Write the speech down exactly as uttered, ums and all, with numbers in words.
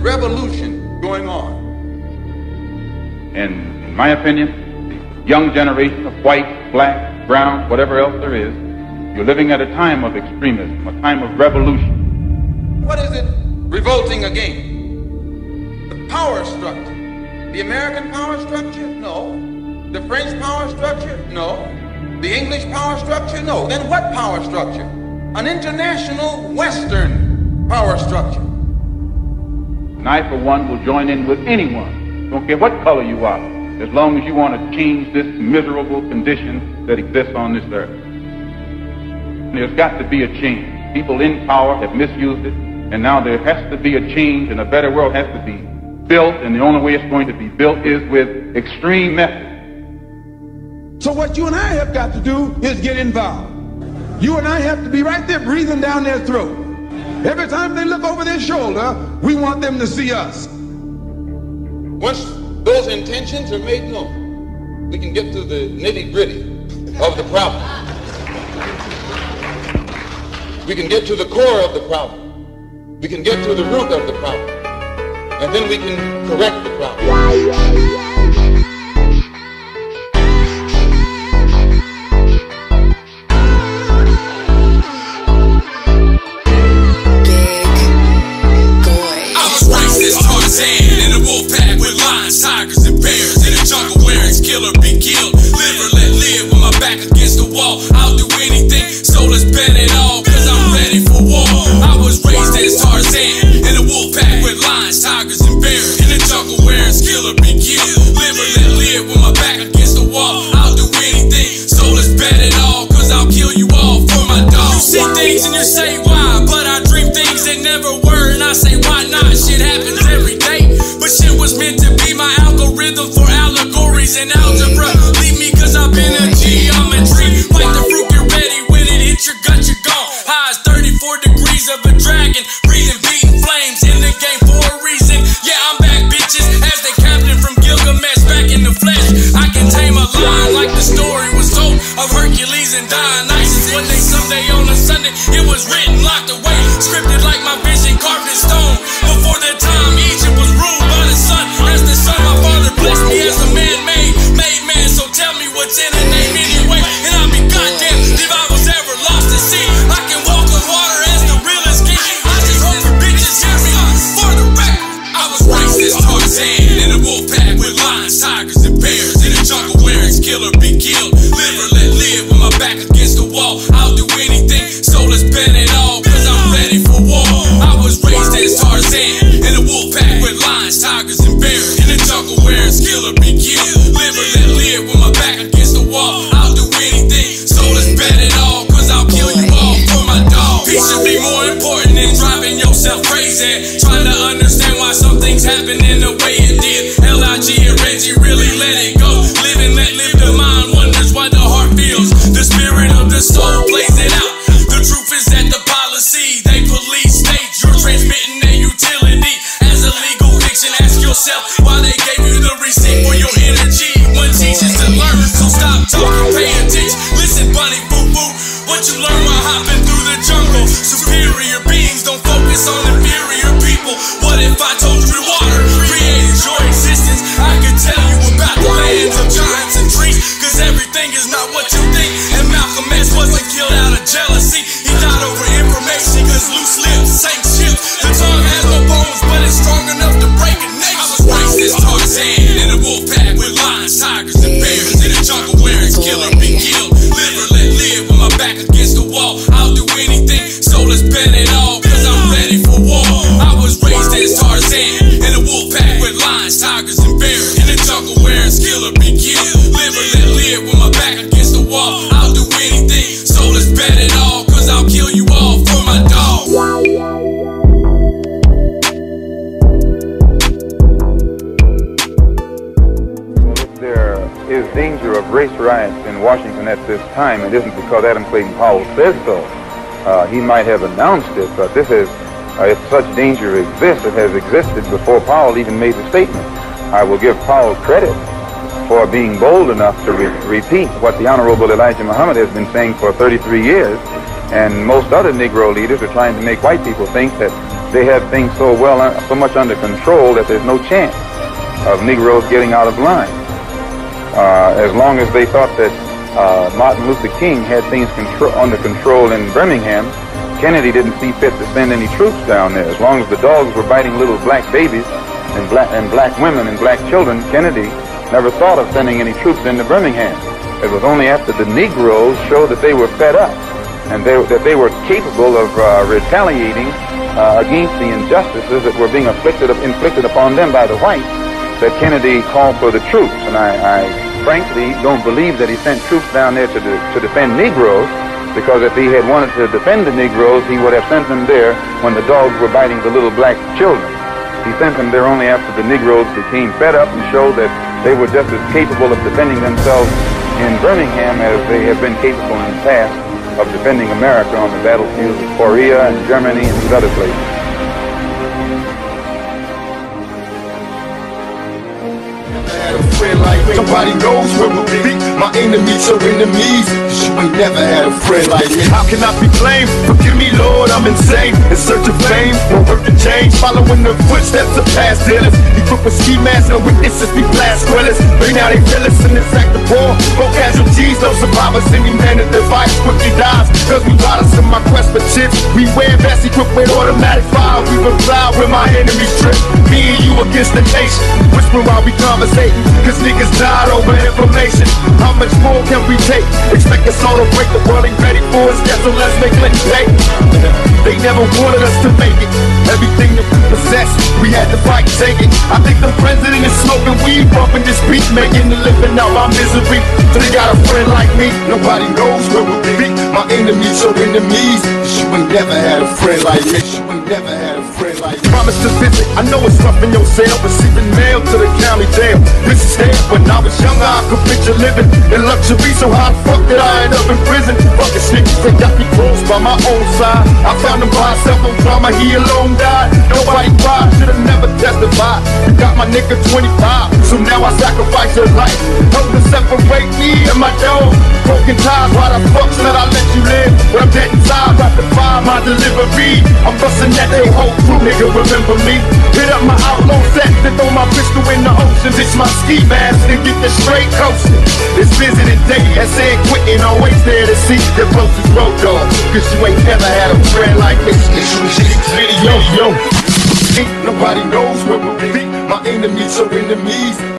revolution going on. And in my opinion, the young generation of white, black, brown, whatever else there is, you're living at a time of extremism, a time of revolution. What is it revolting against? The power structure. The American power structure? No. The French power structure? No. The English power structure? No. Then what power structure? An international Western power structure. And I, for one, will join in with anyone, don't care what color you are, as long as you want to change this miserable condition that exists on this earth. There's got to be a change. People in power have misused it, and now there has to be a change, and a better world has to be built, and the only way it's going to be built is with extreme methods. So what you and I have got to do is get involved. You and I have to be right there breathing down their throat. Every time they look over their shoulder, we want them to see us. Once those intentions are made known, we can get to the nitty-gritty of the problem. We can get to the core of the problem. We can get to the root of the problem. And then we can correct the problem. In a wolf pack with lions, tigers, and bears. In a jungle where it's kill or be killed. Live or let live with my back against the wall. I'll do anything, so let's bet it all, cause I'm ready for war. I was raised as Tarzan. In a wolf pack with lions, tigers, and bears. In a jungle where it's kill or be killed. Live or let live with my back against the wall. I'll do anything, so let's bet it all, cause I'll kill you all for my dog. You see things and you say why, but I dream things that never were, and I say why not? Shit happens every day. But shit was meant to be my algorithm for allegories and algebra. Leave me cause I've been a geometry. Like the fruit, get ready when it hits your gut, you're gone. High as thirty-four degrees of a dragon. Breathing, beating flames in the game for a reason. Yeah, I'm back, bitches, as the captain from Gilgamesh, back in the flesh. I can tame a lion like the story was told of Hercules and Dionysus. One day, someday on a Sunday, it was written, locked away, scripted like my vision carved in stone. Before that time, Egypt was ruled by the sun. As the son, my father blessed me as a man-made, made man. So tell me what's in a name anyway, and I'll be goddamn if I was ever lost at sea. I can walk on water as the realest king. I just hope for bitches hear me. For the record, I was raised as Tarzan. In a wolf pack with lions, tigers, and bears. In a jungle where it's kill or be killed. Live or let live with my back against the wall. I'll do anything, so let's bet it all, cause I'm ready for war. I was raised as Tarzan. In a wolf pack with lions, tigers, and bears. In a jungle where it's kill or be killed. Live or let live with my back against the wall. I'll do anything, so let's bet it all, cause I'll kill you all for my dog. Peace should be more important than driving yourself crazy. Trying to understand why some things happen in the way it did. L I G and Reggie really let it go. Live and let live, the mind wonders why the heart feels. The spirit of the soul plays it out. The truth is that the policy they police states you're transmitting a utility as a legal fiction. Ask yourself why they gave you the receipt for your energy. One teaches to learn, so stop talking, pay attention. Listen, bunny, boo boo, what you learn while hopping through the jungle. Superior beings don't focus on inferior people. What if I told you water created your existence? I could tell you about the lands of giants and trees, cause everything is not what you think. And Malcolm X wasn't killed out of jealousy. He died over information, cause loose lips sank ships. The tongue has no bones, but it's strong enough to break a nation. I was raised as Tarzan. In a wolf pack with lions, tigers, and bears. In a jungle where it's kill or be killed. Live or let live with my back against the wall. I'll do anything, so let's bet it all, cause I'm ready for war. I was raised as Tarzan. In a wolf pack with lions, tigers, and bears. In a jungle where it's kill or be killed. Live or let live with my back against the wall. I'll do anything, so let's bet it all, cause I'll kill you all for my dog. There is danger of race riots in Washington at this time. It isn't because Adam Clayton Powell says so. Uh, he might have announced it, but this is, uh, if such danger exists, it has existed before Powell even made the statement. I will give Powell credit for being bold enough to re repeat what the Honorable Elijah Muhammad has been saying for thirty-three years, and most other Negro leaders are trying to make white people think that they had things so well, so much under control that there's no chance of Negroes getting out of line. Uh, as long as they thought that uh, Martin Luther King had things contro under control in Birmingham, Kennedy didn't see fit to send any troops down there. As long as the dogs were biting little black babies and black, and black women and black children, Kennedy never thought of sending any troops into Birmingham. It was only after the Negroes showed that they were fed up and they, that they were capable of uh, retaliating uh, against the injustices that were being afflicted, inflicted upon them by the whites, that Kennedy called for the troops. And I, I frankly don't believe that he sent troops down there to, de to defend Negroes, because if he had wanted to defend the Negroes, he would have sent them there when the dogs were biting the little black children. He sent them there only after the Negroes became fed up and showed that they were just as capable of defending themselves in Birmingham as they have been capable in the past of defending America on the battlefields of Korea and Germany and these other places. Nobody knows where we'll be. My enemies are enemies, cause you ain't never had a friend like me. How can I be blamed? Forgive me, Lord, I'm insane. In search of fame, no hurt to change. Following the footsteps of past dealers. Equipped with ski masks, no witnesses, we blast squillers. Right now they feel us in this act of war. No casualties, no survivors. Any man that device quickly dies. Cause we got us in my quest for chips. We wear vests equipped with automatic fire. We reply when my enemies trip. Me and you against the nation. Whisper while we conversating. Cause niggas died over information. How much more can we take? Expect us all to break, the world ain't ready for us yet, so let's make Clinton pay. They never wanted us to make it. Everything that we possess, we had to fight, take it. I think the president is smoking weed, bumping this beat, making the living out my misery. So they got a friend like me, nobody knows where we'll be. My enemies are enemies, cause you ain't never had a friend like me. You ain't never had a friend like me. Promise to visit, I know it's rough in your cell, receiving mail to the county jail. This is hell, when I was younger I could picture living in luxury, so how the fuck did I end up in prison? Fucking sneakers, they got me crossed by my own side. I found him by himself on drama, he alone died. Nobody cried, should've never testified. You got my nigga twenty-five, so now I sacrifice your life. Hope to separate me and my dog. Broken ties, why the fuck should I let you live? When I'm dead inside, got to find my delivery. I'm busting that they whole crew, nigga, remember me. Hit up my outlaw set, then throw my pistol in the ocean. Ditch my ski mask and get the straight coasting. It's visiting day, that said quitting, always there to see the closest road dog. Cause you ain't never had a friend like this. Video, yo. Nobody knows where we'll be. My enemies are enemies.